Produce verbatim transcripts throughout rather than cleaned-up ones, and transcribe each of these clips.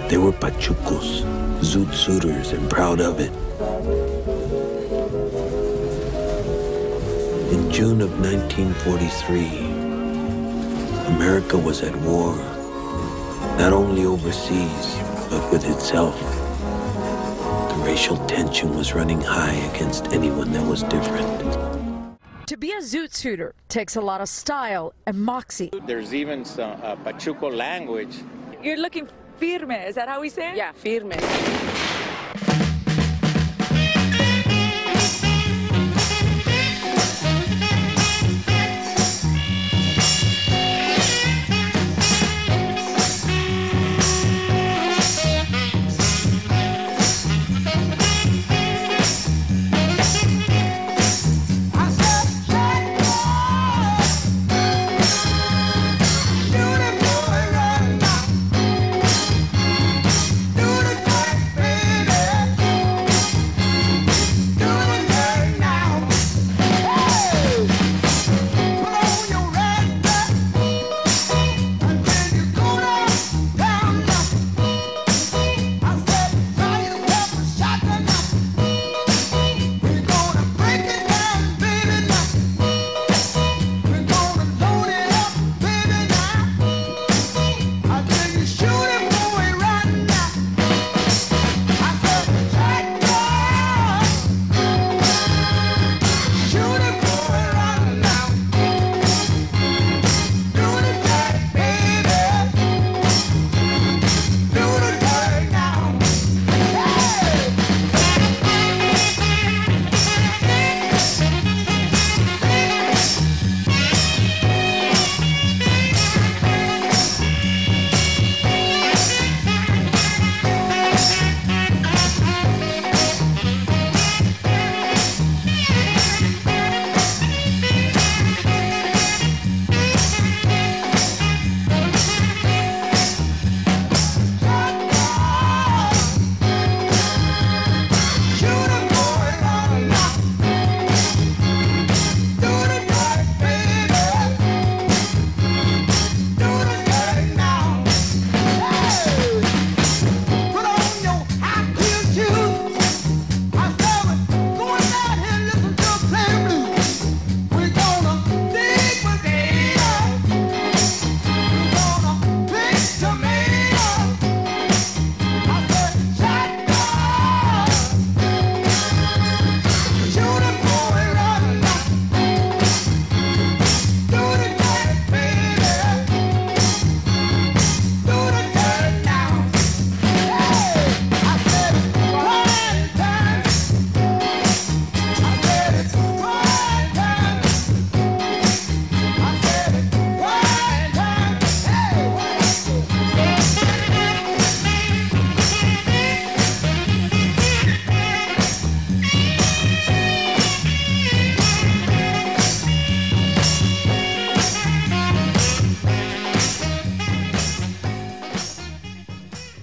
They were pachucos, Zoot suitors, and proud of it. In June of nineteen forty-three, America was at war, not only overseas, but with itself. The racial tension was running high against anyone that was different. To be a Zoot suitor takes a lot of style and moxie. There's even some uh, Pachuco language. You're looking firme, is that how we say it? Yeah, firme.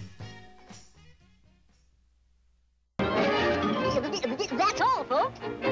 That's all, folks.